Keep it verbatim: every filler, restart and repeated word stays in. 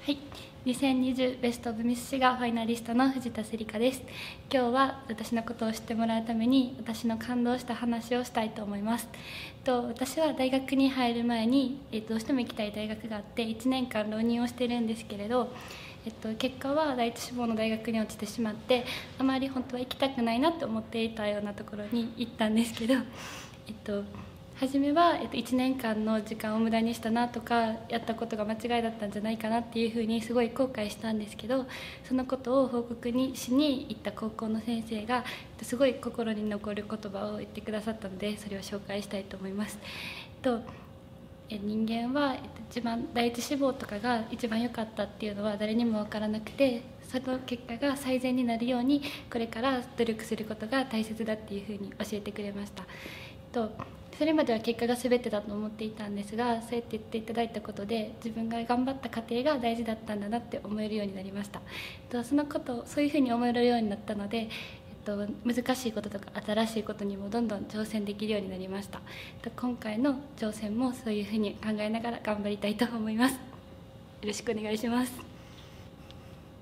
はい、にせんにじゅうベストオブミスシガーファイナリストの藤田セリカです。今日は私のことを知ってもらうために私の感動した話をしたいと思います。と私は大学に入る前に、えっと、どうしても行きたい大学があっていちねんかん浪人をしてるんですけれど、えっと、結果は第一志望の大学に落ちてしまって、あまり本当は行きたくないなと思っていたようなところに行ったんですけど、えっと初めは、えっと、いちねんかんの時間を無駄にしたなとか、やったことが間違いだったんじゃないかなっていうふうにすごい後悔したんですけど、そのことを報告にしに行った高校の先生がすごい心に残る言葉を言ってくださったので、それを紹介したいと思います。えっと人間は一番第一志望とかが一番良かったっていうのは誰にも分からなくて、その結果が最善になるようにこれから努力することが大切だっていうふうに教えてくれました。とそれまでは結果が全てだと思っていたんですが、そうやって言っていただいたことで自分が頑張った過程が大事だったんだなって思えるようになりました。とそのことそういうふうに思えるようになったので、えっと、難しいこととか新しいことにもどんどん挑戦できるようになりました。と今回の挑戦もそういうふうに考えながら頑張りたいと思います。よろしくお願いします。